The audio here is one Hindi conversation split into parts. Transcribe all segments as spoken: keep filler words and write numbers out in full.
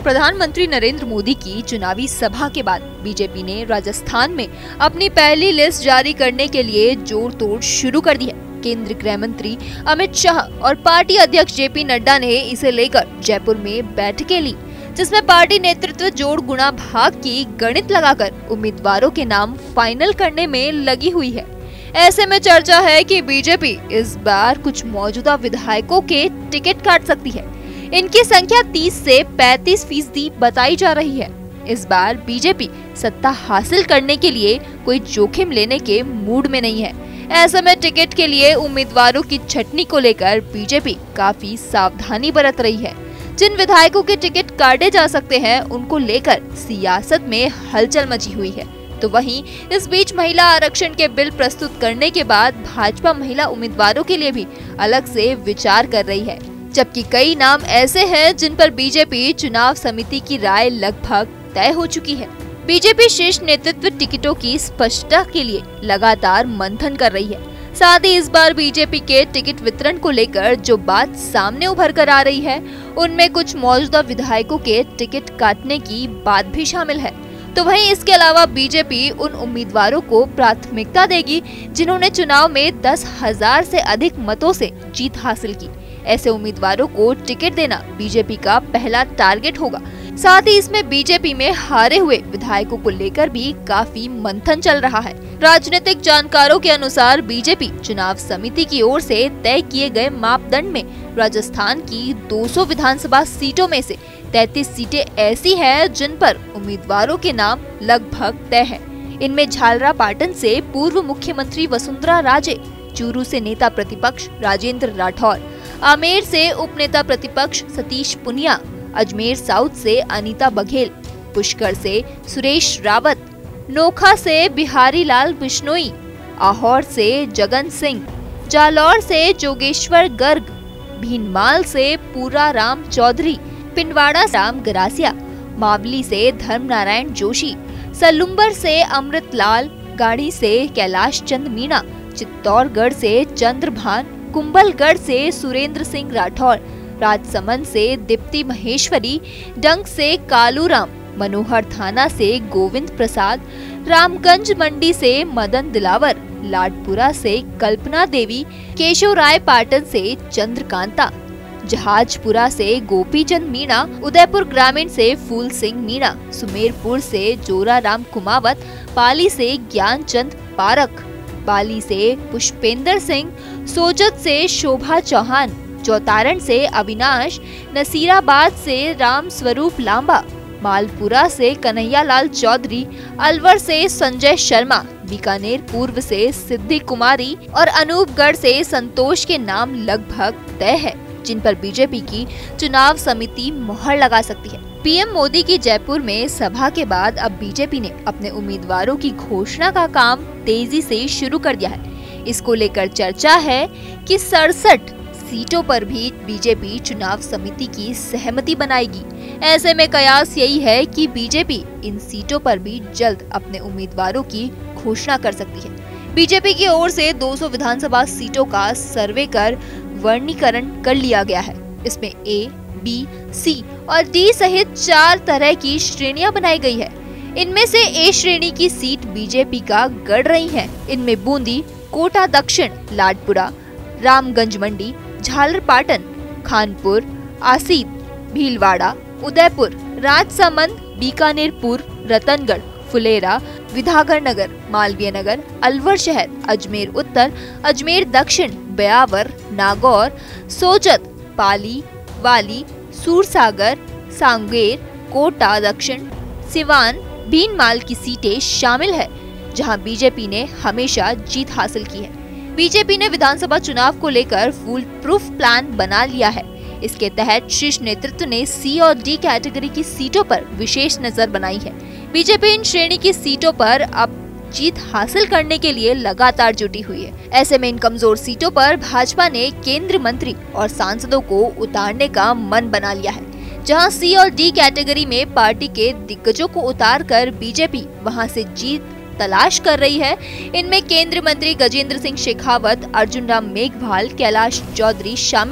प्रधानमंत्री नरेंद्र मोदी की चुनावी सभा के बाद बीजेपी ने राजस्थान में अपनी पहली लिस्ट जारी करने के लिए जोड़ तोड़ शुरू कर दी है। केंद्रीय गृह मंत्री अमित शाह और पार्टी अध्यक्ष जेपी नड्डा ने इसे लेकर जयपुर में बैठकें ली, जिसमें पार्टी नेतृत्व जोड़ गुणा भाग की गणित लगाकर उम्मीदवारों के नाम फाइनल करने में लगी हुई है। ऐसे में चर्चा है कि बीजेपी इस बार कुछ मौजूदा विधायकों के टिकट काट सकती है। इनकी संख्या तीस से पैंतीस फीसदी बताई जा रही है। इस बार बीजेपी सत्ता हासिल करने के लिए कोई जोखिम लेने के मूड में नहीं है। ऐसे में टिकट के लिए उम्मीदवारों की छटनी को लेकर बीजेपी काफी सावधानी बरत रही है। जिन विधायकों के टिकट काटे जा सकते हैं, उनको लेकर सियासत में हलचल मची हुई है। तो वहीं इस बीच महिला आरक्षण के बिल प्रस्तुत करने के बाद भाजपा महिला उम्मीदवारों के लिए भी अलग से विचार कर रही है, जबकि कई नाम ऐसे हैं जिन पर बीजेपी चुनाव समिति की राय लगभग तय हो चुकी है। बीजेपी शीर्ष नेतृत्व टिकटों की स्पष्टता के लिए लगातार मंथन कर रही है। साथ ही इस बार बीजेपी के टिकट वितरण को लेकर जो बात सामने उभर कर आ रही है, उनमें कुछ मौजूदा विधायकों के टिकट काटने की बात भी शामिल है। तो वहीं इसके अलावा बीजेपी उन उम्मीदवारों को प्राथमिकता देगी जिन्होंने चुनाव में दस हजार से अधिक मतों से जीत हासिल की। ऐसे उम्मीदवारों को टिकट देना बीजेपी का पहला टारगेट होगा। साथ ही इसमें बीजेपी में हारे हुए विधायकों को लेकर भी काफी मंथन चल रहा है। राजनीतिक जानकारों के अनुसार बीजेपी चुनाव समिति की ओर से तय किए गए मापदंड में राजस्थान की दो सौ विधानसभा सीटों में से तैंतीस सीटें ऐसी हैं जिन पर उम्मीदवारों के नाम लगभग तय है। इनमें झालरापाटन से पूर्व मुख्यमंत्री वसुंधरा राजे, चूरू से नेता प्रतिपक्ष राजेंद्र राठौर, आमेर से उपनेता प्रतिपक्ष सतीश पुनिया, अजमेर साउथ से अनीता बघेल, पुष्कर से सुरेश रावत, नोखा से बिहारी लाल बिश्नोई, आहोर से जगन सिंह, जालौर से जोगेश्वर गर्ग, भीनमाल से पूरा राम चौधरी, पिंडवाड़ा राम गरासिया, मावली से धर्म नारायण जोशी, सलुम्बर से अमृत लाल, गाड़ी से कैलाश चंद मीणा, चित्तौड़गढ़ से चंद्रभान, कुंभलगढ़ से सुरेंद्र सिंह राठौर, राजसमंद से दीप्ति महेश्वरी, डंग से कालूराम, मनोहर थाना से गोविंद प्रसाद, रामगंज मंडी से मदन दिलावर, लाडपुरा से कल्पना देवी, केशव राय पाटन से चंद्रकांता, जहाजपुरा से गोपीचंद मीणा, उदयपुर ग्रामीण से फूल सिंह मीणा, सुमेरपुर से जोराराम कुमावत, पाली से ज्ञानचंद पारख, बाली से पुष्पेंद्र सिंह, सोजत से शोभा चौहान, चौतारण से अविनाश, नसीराबाद से राम स्वरूप लांबा, मालपुरा से कन्हैयालाल चौधरी, अलवर से संजय शर्मा, बीकानेर पूर्व से सिद्धि कुमारी और अनूपगढ़ से संतोष के नाम लगभग तय है, जिन पर बीजेपी की चुनाव समिति मोहर लगा सकती है। पीएम मोदी की जयपुर में सभा के बाद अब बीजेपी ने अपने उम्मीदवारों की घोषणा का काम तेजी से शुरू कर दिया है। इसको लेकर चर्चा है कि सड़सठ सीटों पर भी बीजेपी चुनाव समिति की सहमति बनाएगी। ऐसे में कयास यही है कि बीजेपी इन सीटों पर भी जल्द अपने उम्मीदवारों की घोषणा कर सकती है। बीजेपी की ओर से दो सौ विधानसभा सीटों का सर्वे कर वर्गीकरण कर लिया गया है। इसमें ए, बी, सी और डी सहित चार तरह की श्रेणियां बनाई गई है। इनमें से ए श्रेणी की सीट बीजेपी का गढ़ रही है। इनमें बूंदी, कोटा दक्षिण, लाडपुरा, रामगंज मंडी, झालरपाटन, खानपुर, आसीत, भीलवाड़ा, उदयपुर, राजसमंद, बीकानेर पूर्व, रतनगढ़, फुलेरा, विधागर नगर, मालवीय नगर, अलवर शहर, अजमेर उत्तर, अजमेर दक्षिण, ब्यावर, नागौर, सोजत, पाली, वाली, सूरसागर, सांगेर, कोटा दक्षिण, सिवान, भीनमाल की सीटें शामिल है, जहां बीजेपी ने हमेशा जीत हासिल की है। बीजेपी ने विधानसभा चुनाव को लेकर फुल प्रूफ प्लान बना लिया है। इसके तहत शीर्ष नेतृत्व ने सी और डी कैटेगरी की सीटों पर विशेष नजर बनाई है। बीजेपी इन श्रेणी की सीटों पर अब जीत हासिल करने के लिए लगातार जुटी हुई है। ऐसे में इन कमजोर सीटों पर भाजपा ने केंद्रीय मंत्री और सांसदों को उतारने का मन बना लिया है। जहां सी और डी कैटेगरी में पार्टी के दिग्गजों को उतारकर बीजेपी वहां से जीत तलाश कर रही है। इनमें केंद्रीय मंत्री गजेंद्र सिंह शेखावत, अर्जुन राम मेघवाल, कैलाश चौधरी शामिल है।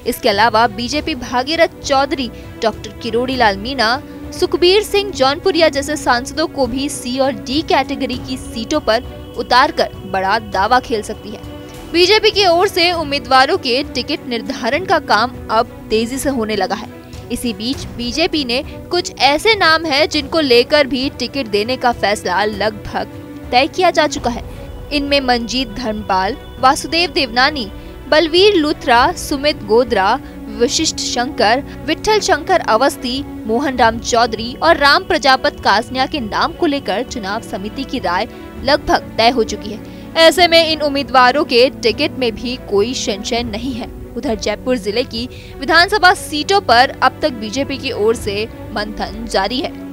इसके अलावा बीजेपी भागीरथ चौधरी, डॉक्टर किरोड़ी लाल मीणा, सुखबीर सिंह जौनपुरिया जैसे सांसदों को भी सी और डी कैटेगरी की सीटों पर उतारकर बड़ा दावा खेल सकती है। बीजेपी की ओर से उम्मीदवारों के टिकट निर्धारण का काम अब तेजी से होने लगा है। इसी बीच बीजेपी ने कुछ ऐसे नाम हैं जिनको लेकर भी टिकट देने का फैसला लगभग तय किया जा चुका है। इनमें मंजीत धर्मपाल, वासुदेव देवनानी, बलवीर लूथरा, सुमित गोद्रा, वशिष्ठ शंकर, विठल शंकर अवस्थी, मोहन राम चौधरी और राम प्रजापत कासनिया के नाम को लेकर चुनाव समिति की राय लगभग तय हो चुकी है। ऐसे में इन उम्मीदवारों के टिकट में भी कोई संशय नहीं है। उधर जयपुर जिले की विधानसभा सीटों पर अब तक बीजेपी की ओर से मंथन जारी है।